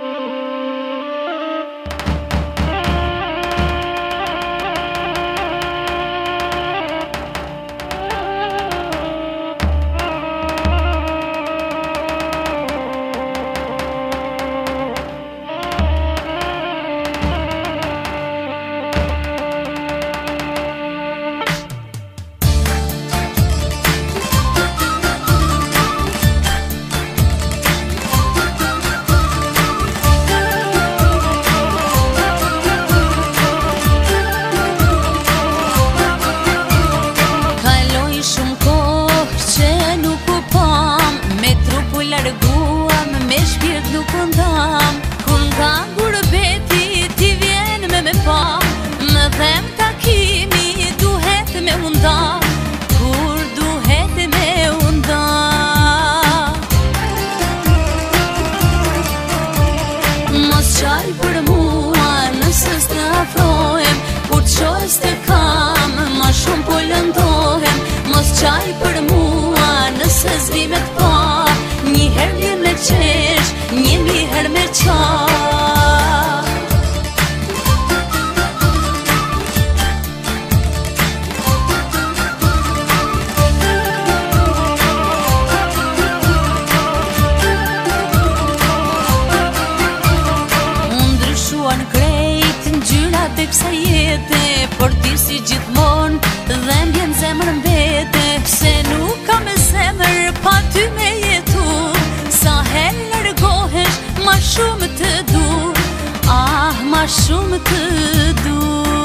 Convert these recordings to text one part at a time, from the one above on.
Me shpirt nuk ndam, kur nga gurbeti ti vjen me pa, më dhem takimi duhet me unda, kur duhet me unda. Mos qaj për mua nëse s'të afrohem, kur t'qoj s'te kam, ma shumë po lëndohem. Mos qaj për mua nëse s'vi me t'pa, një her vjen me qesh, një her me qa. Unë ndryshuan krejt në gjyrat e kësa jete, por ti si gjithmon dhe mbjen zemër mbete. Pse nuk ka me zemër pa ty me jetu, sa her lërgohesh ma shumë të du, ah ma shumë të du.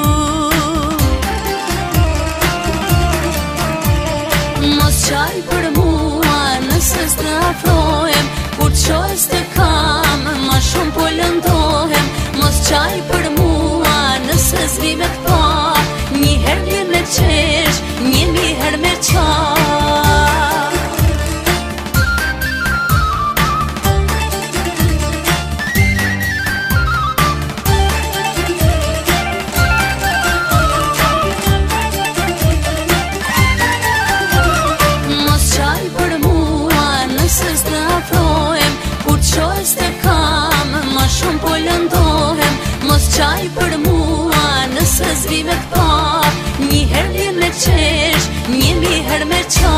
Mos qaj për mua nëse s'të afrohem, kur t'qoj s'te kam, ma shumë po lëndohem. Mos qaj për mua nëse s'vi me t'pa, një her vjen me qesh, një her me qa. Shumë po lëndohem, mos qaj për mua nëse s'vi me t'pa, një her vjen me qesh, një her me qa.